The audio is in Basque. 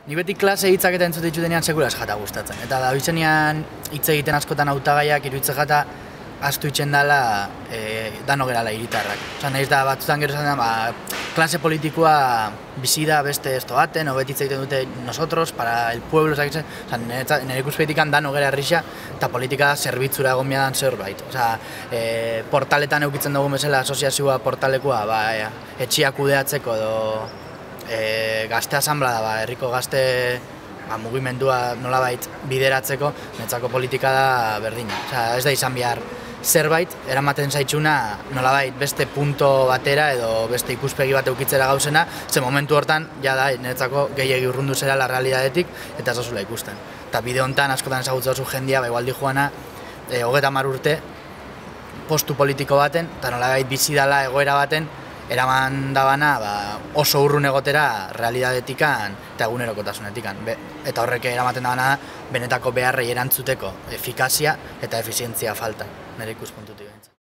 Ni beti klase hitzak eta entzute ditu denean sekula ez jata gustatzen. Eta da bitzenean hitz egiten askotan hautagaiak iruditzen jata astu itzen dela dano gerala hiritarrak. Osa, nahiz da batzutan gero esan da, klase politikoa bizi da beste esto baten, o beti hitz egiten dute nosotros, para el pueblo, osa, nire ikuspegitikan dano gera herrisa, eta politika zerbitzura egon biadan zerbait. Osa, portaletan eukitzen dugu bezala asoziazioa portalekua, etxiak kudeatzeko edo gazte asanblada da, herriko gazte mugimendua nolabait bideratzeko, netzako politika da berdina. Osea, ez da izan behar zerbait, eramaten zaitxuna nolabait beste punto batera edo beste ikuspegi bat eukitzera gauzena, ze momentu hortan, ja da, netzako gehiagi urrundu zera la realidadetik eta ez dozula ikusten. Eta bide honetan askotan ezagutza duzu jendia, igualdi joana, 30 urte postu politiko baten, eta nolabait bizi dela egoera baten, eraman dabana oso urrun egotera realitatetikan eta egunerokotasunetikan. Eta horrek eramaten dabana benetako beharrei erantzuteko efikazia eta efizientzia falta, nire ikuspuntutik.